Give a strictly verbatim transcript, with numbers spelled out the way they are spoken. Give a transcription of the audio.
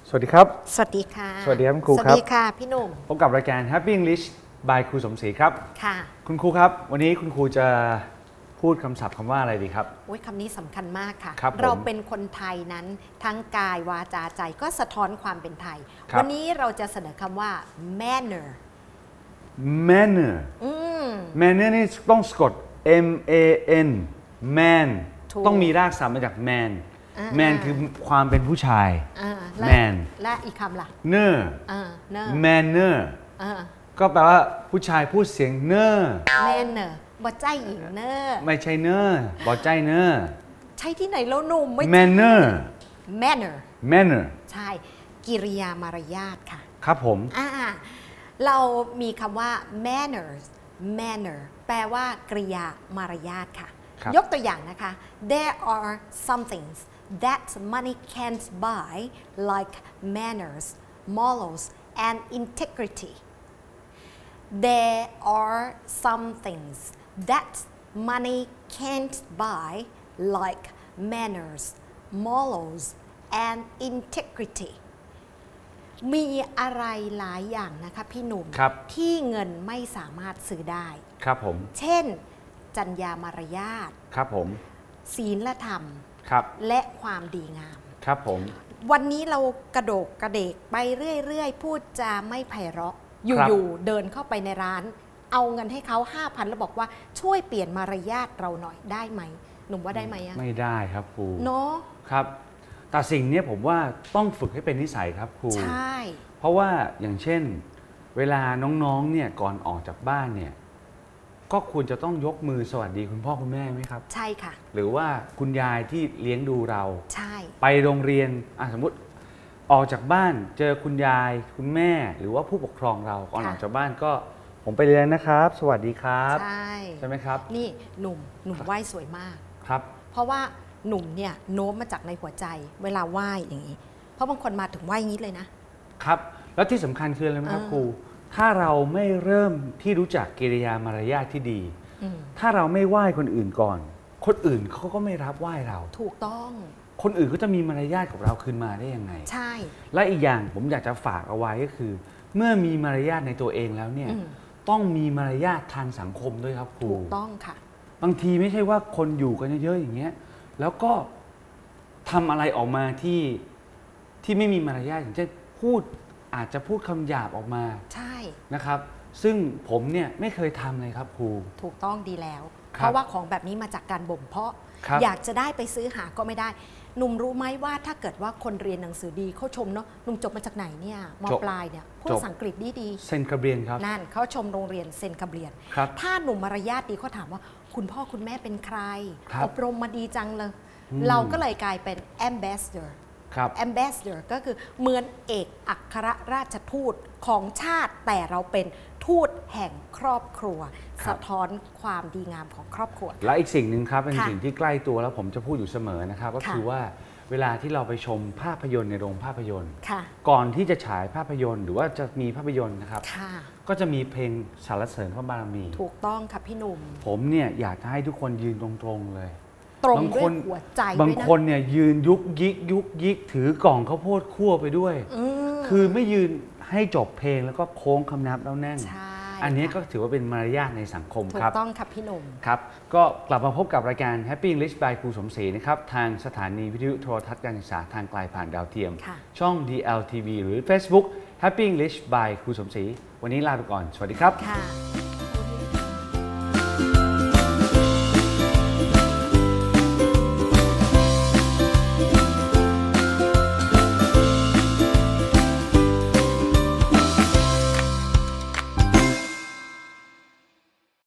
สวัสดีครับสวัสดีค่ะสวัสดีครับคุณครูครับสวัสดีค่ะพี่หนุ่มพบกับรายการ Happy English by ครูสมศรีครับค่ะคุณครูครับวันนี้คุณครูจะพูดคำศัพท์คำว่าอะไรดีครับโอ้ยคำนี้สำคัญมากค่ะครับเราเป็นคนไทยนั้นทั้งกายวาจาใจก็สะท้อนความเป็นไทยครับวันนี้เราจะเสนอคำว่า manner manner อืม manner นี่ต้องสะกด M A N man ถูกต้องมีรากศัพท์มาจาก man อ่า man คือความเป็นผู้ชายอ่าและ man และอีกคำล่ะ ner อ่า ner manner อ่าก็แปลว่าผู้ชายพูดเสียงเนอ manner บ่ใจหญิงเนอไม่ใช่เนอบอกใจเนอใช่ที่ไหนแล้วหนุ่มไม่ manner manner manner ใช่กิริยามารยาทค่ะครับผมอ่าเรามีคำว่า manners manner แปลว่ากริยามารยาทค่ะครับยกตัวอย่างนะคะ there are some things that money can't buy like manners morals and integrity there are some things that money can't buy like manners morals and integrityมีอะไรหลายอย่างนะคะพี่หนุ่มครับที่เงินไม่สามารถซื้อได้ครับผมเช่น จรรยามารยาทครับผมศีลธรรมครับและความดีงามครับผมวันนี้เรากระโดกกระเดกไปเรื่อยๆ พูดจาไม่ไพเราะ อครับยู่ๆ เดินเข้าไปในร้าน เอาเงินให้เขา ห้าพัน แล้วบอกว่าช่วยเปลี่ยนมารยาทเราหน่อยได้ไหม หนุ่มว่าได้ไหมอะไม่ได้ครับครูเนาะครับ แต่สิ่งนี้ผมว่าต้องฝึกให้เป็นนิสัยครับครูใช่เพราะว่าอย่างเช่น เวลาน้องๆเนี่ยก่อนออกจากบ้านเนี่ยก็ควรจะต้องยกมือสวัสดีคุณพ่อคุณแม่ไหมครับใช่ค่ะหรือว่าคุณยายที่เลี้ยงดูเราใช่ไปโรงเรียนอ่ะสมมติออกจากบ้านเจอคุณยายคุณแม่ หรือว่าผู้ปกครองเราก่อนออกจากบ้านก็ผมไปเรียนนะครับ สวัสดีครับใช่ใช่ไหมครับนี่หนุ่มหนุ่มไหว้สวยมากครับเพราะว่าหนุ่มเนี่ยโน้มมาจากในหัวใจเวลาไหว้อย่างนี้ เพราะบางคนมาถึงไหว้อย่างนี้เลยนะครับแล้วที่สำคัญคืออะไรไหมครับเออครูถ้าเราไม่เริ่มที่รู้จักกิริยามารยาทที่ดีอืมถ้าเราไม่ไหว้คนอื่นก่อน คนอื่นเขาก็ไม่รับไหว้เราถูกต้องคนอื่นก็จะมีมารยาทกับเราคืนมาได้ยังไงใช่และอีกอย่างผมอยากจะฝากเอาไว้ก็คือ เมื่อมีมารยาทในตัวเองแล้วเนี่ยอืมต้องมีมารยาททางสังคมด้วยครับครูถูกต้องค่ะบางทีไม่ใช่ว่าคนอยู่กันเยอะๆอย่างเงี้ยแล้วก็ทำอะไรออกมาที่ที่ไม่มีมารยาทอย่างเช่นพูดอาจจะพูดคำหยาบออกมาใช่นะครับ ซึ่งผมเนี่ยไม่เคยทำเลยครับครูถูกต้องดีแล้วครับเพราะว่าของแบบนี้มาจากการบ่มเพาะครับอยากจะได้ไปซื้อหาก็ไม่ได้ หนุ่มรู้ไหมว่าถ้าเกิดว่าคนเรียนหนังสือดีเขาชมเนาะหนุ่มจบมาจากไหนเนี่ยมจบปลายเนี่ยพูดจบภาษาอังกฤษดีดีเซนคาเบียนครับนั่นเขาชมโรงเรียนเซนคาเบียนครับถ้าหนุ่มมารยาทดีเขาถามว่าคุณพ่อคุณแม่เป็นใครครับอบรมมาดีจังเลยอืมเราก็เลยกลายเป็น ambassador ครับ ambassador ก็คือเหมือนเอกอัครราชทูตของชาติแต่เราเป็นทูตแห่งครอบครัวครับสะท้อนความดีงามของครอบครัวและอีกสิ่งหนึ่งครับเป็นค่ะสิ่งที่ใกล้ตัวแล้วผมจะพูดอยู่เสมอนะครับ ก็ค่ะคือว่าเวลาที่เราไปชมภาพยนตร์ในโรงภาพยนตร์ค่ะก่อนที่จะฉายภาพยนตร์ หรือว่าจะมีภาพยนตร์นะครับค่ะก็จะมีเพลงสรรเสริญพระบารมีถูกต้องค่ะพี่หนุ่มผมเนี่ยอยากจะให้ทุกคนยืนตรงๆเลยตรงบางด้ควยนหัวใจบางด้วยนะคนเนี่ยยืนยุกยิกยุกยิกถือกล่องข้าวโพดคั่วไปด้วยอืมคือไม่ยืนให้จบเพลงแล้วก็โค้งคำนับแล้วแน่นใช่อันนี้ค่ะก็ถือว่าเป็นมารยาทในสังคมถูคกรับต้องค่ะพี่หนุ่มครับ ก็กลับมาพบกับรายการ Happy English by ครูสมศรีนะครับ ทางสถานีวิทยุโทรทัศน์การศึกษาทางไกลผ่านดาวเทียมค่ะช่อง ดี แอล ที วี หรือ Facebook Happy English by ครูสมศรีวันนี้ลาไปก่อน สวัสดีครับค่ะ